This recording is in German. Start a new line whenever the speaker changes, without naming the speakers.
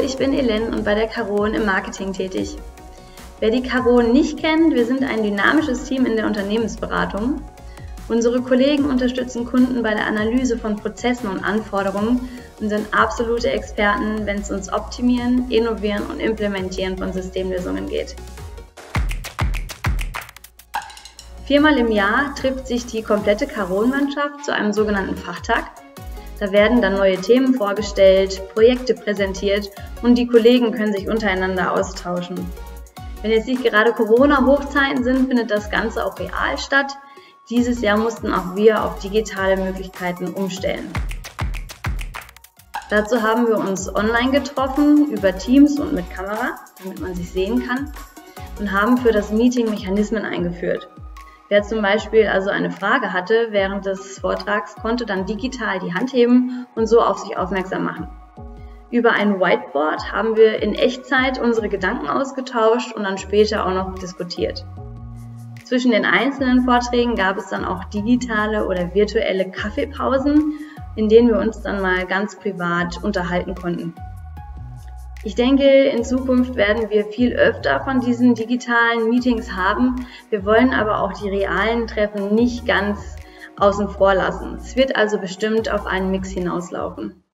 ich bin Elen und bei der Caron im Marketing tätig. Wer die Caron nicht kennt, wir sind ein dynamisches Team in der Unternehmensberatung. Unsere Kollegen unterstützen Kunden bei der Analyse von Prozessen und Anforderungen und sind absolute Experten, wenn es ums Optimieren, Innovieren und Implementieren von Systemlösungen geht. 4-mal im Jahr trifft sich die komplette Caron-Mannschaft zu einem sogenannten Fachtag. Da werden dann neue Themen vorgestellt, Projekte präsentiert und die Kollegen können sich untereinander austauschen. Wenn jetzt nicht gerade Corona-Hochzeiten sind, findet das Ganze auch real statt. Dieses Jahr mussten auch wir auf digitale Möglichkeiten umstellen. Dazu haben wir uns online getroffen, über Teams und mit Kamera, damit man sich sehen kann, und haben für das Meeting Mechanismen eingeführt. Wer zum Beispiel also eine Frage hatte während des Vortrags, konnte dann digital die Hand heben und so auf sich aufmerksam machen. Über ein Whiteboard haben wir in Echtzeit unsere Gedanken ausgetauscht und dann später auch noch diskutiert. Zwischen den einzelnen Vorträgen gab es dann auch digitale oder virtuelle Kaffeepausen, in denen wir uns dann mal ganz privat unterhalten konnten. Ich denke, in Zukunft werden wir viel öfter von diesen digitalen Meetings haben. Wir wollen aber auch die realen Treffen nicht ganz außen vor lassen. Es wird also bestimmt auf einen Mix hinauslaufen.